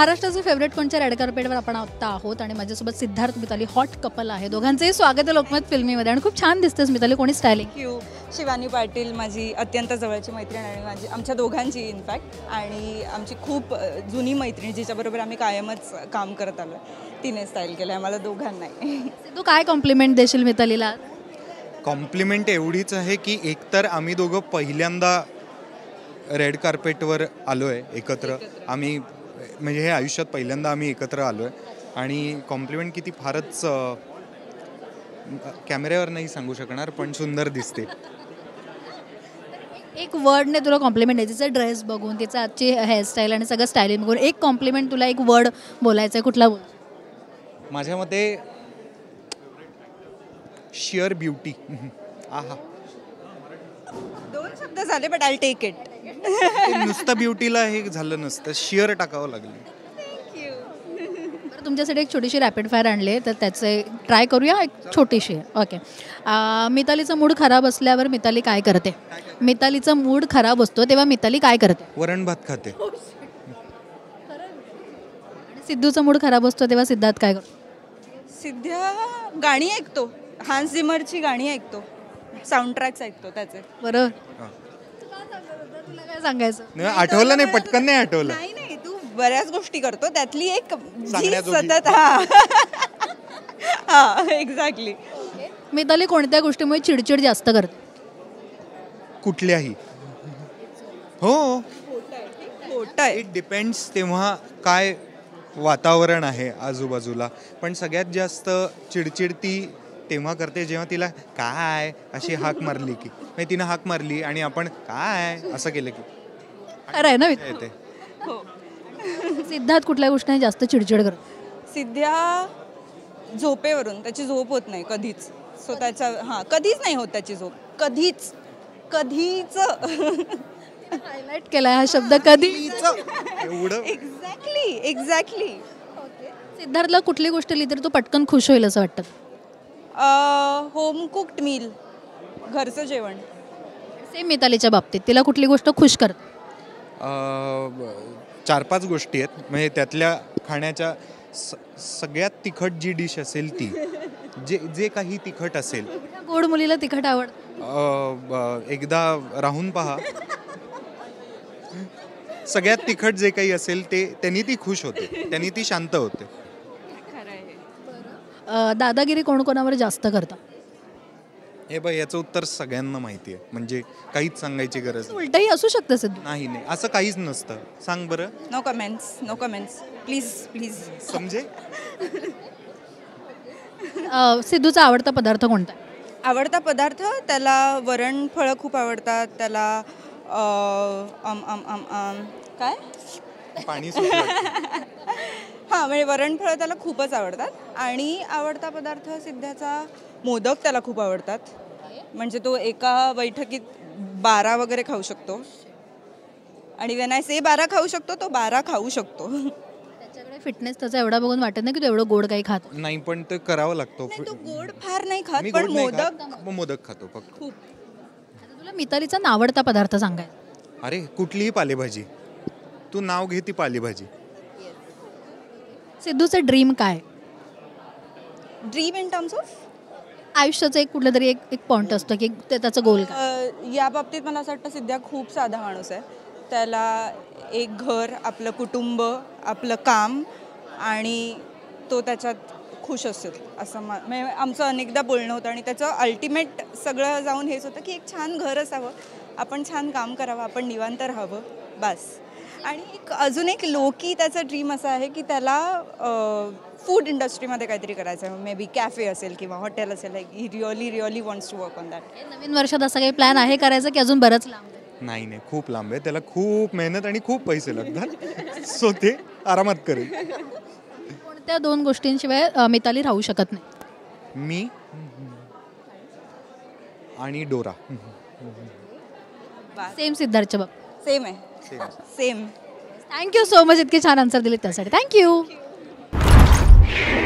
महाराष्ट्राचे फेवरेट कोणच्या रेड कार्पेटवर आपण आता आहोत आणि माझ्यासोबत सिद्धार्थ मिताली हॉट कपल आहे. दोघांचेही स्वागत आहे लोकमत फिल्मीमध्ये आणि खूप छान दिसतेस मिताली. कोणी स्टायलिंग? थँक्यू. शिवानी पाटील माझी अत्यंत जवळची मैत्रीण आणि आमच्या दोघांची इनफॅक्ट आणि आमची खूप जुनी मैत्रीण जिच्याबरोबर आम्ही कायमच काम करत आलो. तिने स्टाईल केलं आहे आम्हाला दोघांनाही. तू काय कॉम्प्लिमेंट देशील मितालीला? कॉम्प्लिमेंट एवढीच आहे की एकतर आम्ही दोघं पहिल्यांदा रेड कार्पेटवर आलो आहे एकत्र. आम्ही म्हणजे हे आयुष्यात पहिल्यांदा आम्ही एकत्र आलो आहे आणि कॉम्प्लिमेंट किती फारच कॅमेऱ्यावर नाही सांगू शकणार पण सुंदर दिसते. एक वर्डने तुला कॉम्प्लिमेंट आहे तिचा ड्रेस बघून, तिचा आजची हेअरस्टाईल आणि सगळं स्टायलिंग बघून एक कॉम्प्लिमेंट तुला एक वर्ड बोलायचं आहे, कुठला बोल? माझ्या मते शिअर ब्युटी. आहा, 2 शब्द झाले बट आय टेक इट. नुसतं ब्युटीला हे झालं नसतं, शिअर टाकावं लागलं. बरं, तुमच्यासाठी एक छोटीशी रॅपिड फायर आणले तर त्याचे ट्राय करूया. एक छोटीशी. ओके. मितालीचा मूड खराब असल्यावर मिताली काय करते? मितालीचा मूड खराब असतो तेव्हा मिताली काय करते? वरण भात खाते. आणि सिद्धूचा मूड खराब असतो तेव्हा सिद्धार्थ काय करतो? सिद्ध्या गाणी ऐकतो. हान्स झिमरची गाणी ऐकतो. साऊंड ट्रॅक्स ऐकतो त्याचे. बरोबर. तुला काय सांगायचं? आठवलं नाही, पटकन नाही आठवलं. नाही तू बऱ्याच गोष्टी करतो त्यातली एक सांगण्याजोगी. सतत हा एक्झॅक्टली. मिताली कोणत्या गोष्टीमुळे चिडचिड जास्त करते? कुठल्याही. हो, खोटं आहे. इट डिपेंड्स तेव्हा काय वातावरण आहे आजूबाजूला. पण सगळ्यात जास्त चिडचिड ती तेव्हा करते जेव्हा तिला काय अशी हाक मारली की नाही, तिनं हाक मारली आणि आपण काय असं केलं की खरं आहे ना येते. हो. सिद्धार्थ कुठल्या गोष्टीने जास्त चिडचिड करतो? सिद्ध्या झोपेवरून त्याची झोप होत नाही कधीच. सो त्याच्या कधीच नाही होत त्याची झोप. कधीच. हायलाइट केलाय हा शब्द, कधी. एवढं. एक्झॅक्टली. सिद्धार्थला कुठली गोष्ट लिहिली तर तो पटकन खुश होईल असं वाटतं? होम कुक्ड मील, घरचं जेवण. सेम मितालीच्या बाबतीत तिला कुठली गोष्ट खुश करते? 4-5 गोष्टी आहेत. म्हणजे त्यातल्या खाण्याच्या सगळ्यात तिखट जी डिश असेल ती, जे काही तिखट असेल. गोड मुलीला तिखट आवडतं. एकदा राहून पहा. सगळ्यात तिखट जे काही असेल ते त्यांनी ती खुश होते, त्यांनी ती शांत होते. दादागिरी कोण कोणावर जास्त करतात? हे बाई, याचं उत्तर सगळ्यांना माहिती आहे, म्हणजे काहीच सांगायची गरज नाही. उलटही असू शकतं सिद्धू. नाही, असं काहीच नसतं. सांग बरं. No comments please. समजे. सिद्धूचा आवडता पदार्थ कोणता? आवडता पदार्थ त्याला वरण फळं खूप आवडतात. त्याला काय पाणी सुटलं. हां, म्हणजे वरणफळं त्याला खूपच आवडतात. आणि आवडता पदार्थ सिद्ध्याचा मोदक त्याला खूप आवडतात. म्हणजे तो एका बैठकीत 12 वगैरे खाऊ शकतो. आणि वेन आय से 12 खाऊ शकतो, तो 12 खाऊ शकतो. त्याच्याकडे फिटनेस त्याचा एवढा बघून वाटत नाही की तो एवढं गोड काही खातो. नाही, पण ते करावं लागतो. तो गोड फार नाही खात, मी पण गोड नाही खात, मोदक खातो फक्त. खूप. आता तुला मितालीचा नावडता पदार्थ सांगायचा? अरे, कुठलीही पालेभाजी. तू नाव घे ती पालेभाजी. सिद्धूचं ड्रीम काय? ड्रीम इन टर्म्स ऑफ आयुष्याचं एक कुठलं तरी एक पॉइंट असतो की त्याचं गोल काय? या बाबतीत मला असं वाटतं सिद्ध्या खूप साधा माणूस आहे. त्याला एक घर, आपलं कुटुंब, आपलं काम आणि तो त्याच्यात खुश असेल असं म्हणजे आमचं अनेकदा बोलणं होतं. आणि त्याचं अल्टिमेट सगळं जाऊन हेच होतं की एक छान घर असावं, आपण छान काम करावं, आपण निवांत राहावं, बस. आणि अजून एक लोकी त्याचं ड्रीम असं आहे की त्याला फूड इंडस्ट्रीमध्ये काहीतरी करायचं आहे. मे बी कॅफे असेल किंवा हॉटेल असेल. Like he really wants to work on that. नवीन वर्षात असा काही प्लॅन आहे करायचा की अजून बरंच लांब? नाही, खूप लांब आहे. त्याला खूप मेहनत आणि खूप पैसे लागतात. सो ते आरामात करेल. कोणत्या 2 गोष्टींशिवाय मिताली राहू शकत नाही? मी आणि डोरा. सेम सिद्धार्थच्या बाबतीत? सेम आहे. थँक्यू सो मच इतके छान आन्सर दिले त्यासाठी. थँक्यू.